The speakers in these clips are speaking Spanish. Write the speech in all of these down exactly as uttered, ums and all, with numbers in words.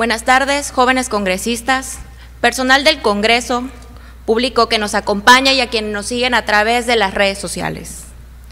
Buenas tardes, jóvenes congresistas, personal del Congreso, público que nos acompaña y a quienes nos siguen a través de las redes sociales.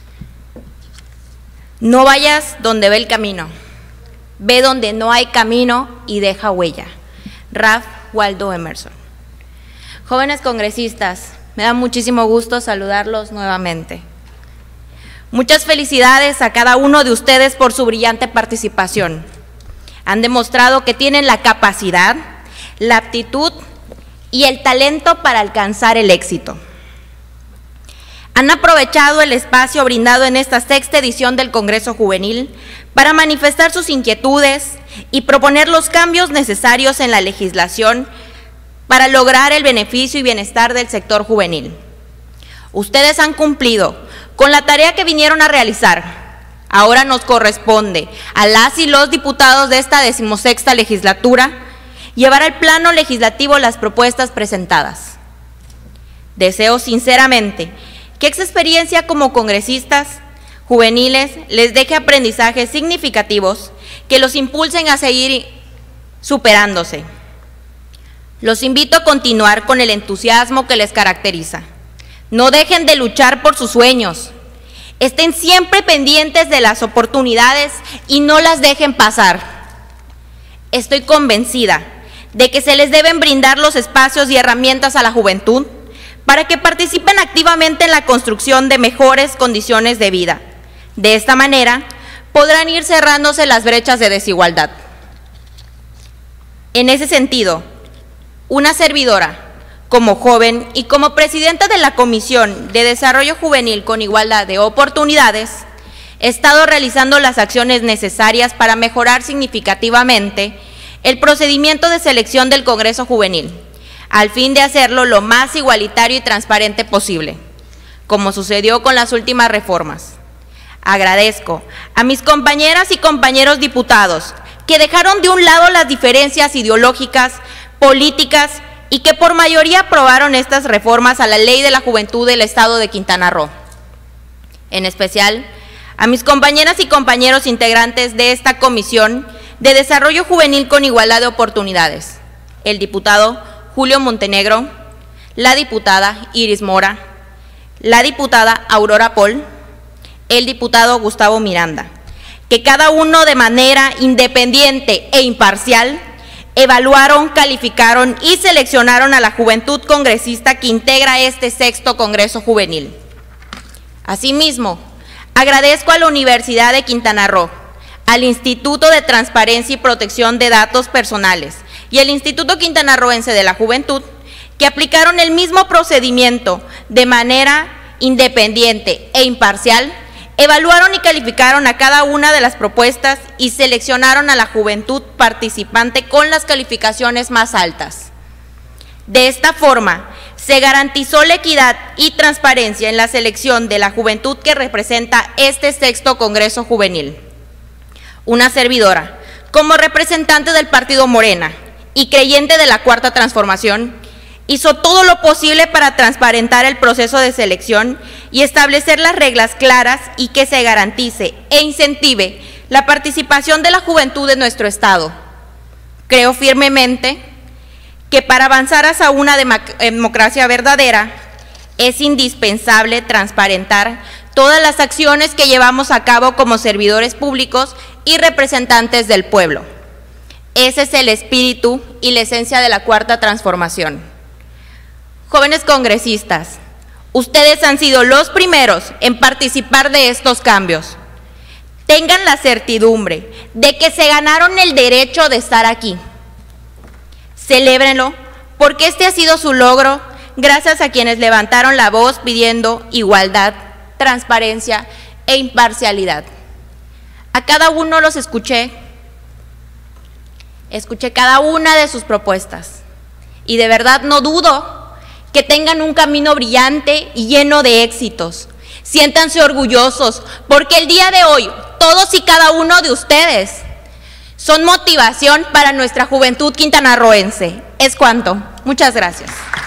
No vayas donde ve el camino, ve donde no hay camino y deja huella. Ralph Waldo Emerson. Jóvenes congresistas, me da muchísimo gusto saludarlos nuevamente. Muchas felicidades a cada uno de ustedes por su brillante participación. Han demostrado que tienen la capacidad, la aptitud y el talento para alcanzar el éxito. Han aprovechado el espacio brindado en esta sexta edición del Congreso Juvenil para manifestar sus inquietudes y proponer los cambios necesarios en la legislación para lograr el beneficio y bienestar del sector juvenil. Ustedes han cumplido con la tarea que vinieron a realizar. Ahora nos corresponde a las y los diputados de esta decimosexta legislatura llevar al plano legislativo las propuestas presentadas. Deseo sinceramente que esta experiencia como congresistas juveniles les deje aprendizajes significativos que los impulsen a seguir superándose. Los invito a continuar con el entusiasmo que les caracteriza. No dejen de luchar por sus sueños. Estén siempre pendientes de las oportunidades y no las dejen pasar. Estoy convencida de que se les deben brindar los espacios y herramientas a la juventud para que participen activamente en la construcción de mejores condiciones de vida. De esta manera, podrán ir cerrándose las brechas de desigualdad. En ese sentido, una servidora, como joven y como presidenta de la Comisión de Desarrollo Juvenil con Igualdad de Oportunidades, he estado realizando las acciones necesarias para mejorar significativamente el procedimiento de selección del Congreso Juvenil, al fin de hacerlo lo más igualitario y transparente posible, como sucedió con las últimas reformas. Agradezco a mis compañeras y compañeros diputados que dejaron de un lado las diferencias ideológicas, políticas y que por mayoría aprobaron estas reformas a la Ley de la Juventud del Estado de Quintana Roo. En especial, a mis compañeras y compañeros integrantes de esta Comisión de Desarrollo Juvenil con Igualdad de Oportunidades, el diputado Julio Montenegro, la diputada Iris Mora, la diputada Aurora Paul, el diputado Gustavo Miranda, que cada uno de manera independiente e imparcial evaluaron, calificaron y seleccionaron a la juventud congresista que integra este sexto Congreso Juvenil. Asimismo, agradezco a la Universidad de Quintana Roo, al Instituto de Transparencia y Protección de Datos Personales y el Instituto Quintanarroense de la Juventud, que aplicaron el mismo procedimiento de manera independiente e imparcial, evaluaron y calificaron a cada una de las propuestas y seleccionaron a la juventud participante con las calificaciones más altas. De esta forma, se garantizó la equidad y transparencia en la selección de la juventud que representa este sexto Congreso Juvenil. Una servidora, como representante del Partido Morena y creyente de la Cuarta Transformación, hizo todo lo posible para transparentar el proceso de selección y establecer las reglas claras y que se garantice e incentive la participación de la juventud de nuestro Estado. Creo firmemente que para avanzar hacia una democracia verdadera es indispensable transparentar todas las acciones que llevamos a cabo como servidores públicos y representantes del pueblo. Ese es el espíritu y la esencia de la Cuarta Transformación. Jóvenes congresistas, ustedes han sido los primeros en participar de estos cambios. Tengan la certidumbre de que se ganaron el derecho de estar aquí. Celébrenlo porque este ha sido su logro gracias a quienes levantaron la voz pidiendo igualdad, transparencia e imparcialidad. A cada uno los escuché, escuché cada una de sus propuestas y de verdad no dudo que tengan un camino brillante y lleno de éxitos. Siéntanse orgullosos, porque el día de hoy, todos y cada uno de ustedes son motivación para nuestra juventud quintanarroense. Es cuanto. Muchas gracias.